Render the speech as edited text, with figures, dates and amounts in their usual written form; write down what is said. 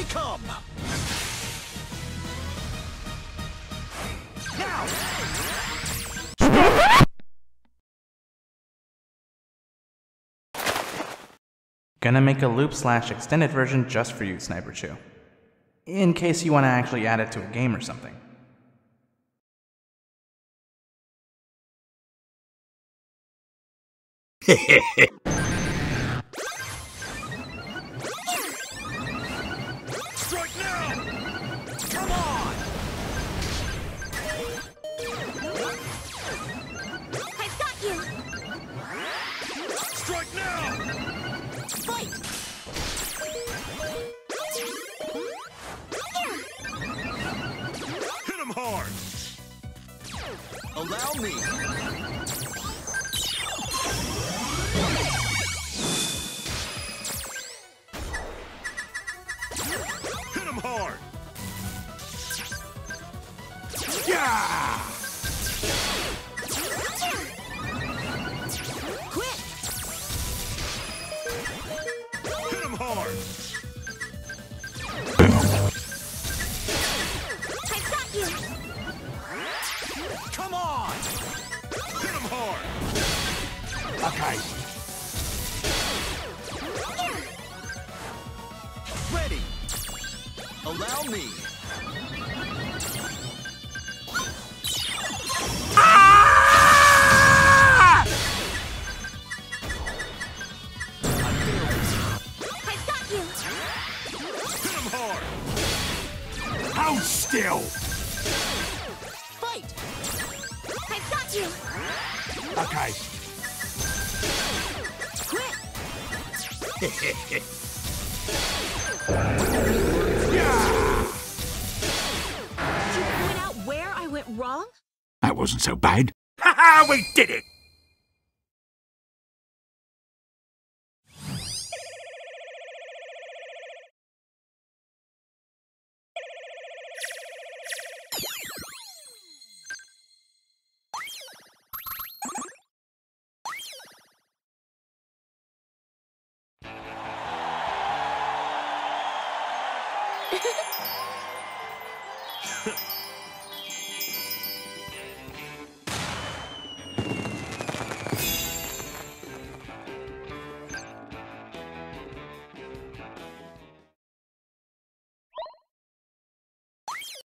we come! Now! Gonna make a loop/extended version just for you, Sniperchu. In case you want to actually add it to a game or something. Strike now! Come on! I've got you! Strike now! Fight! Hit him hard! Allow me! Hit him hard! Yeah! Quit! Hit him hard! I've got you! Come on! Hit him hard! Okay. Ready! Allow me! Ah! I've got you! Hit him hard! Hold still! Fight! I've got you! Okay. Quit! Yeah! Did you point out where I went wrong? That wasn't so bad. Ha ha! We did it!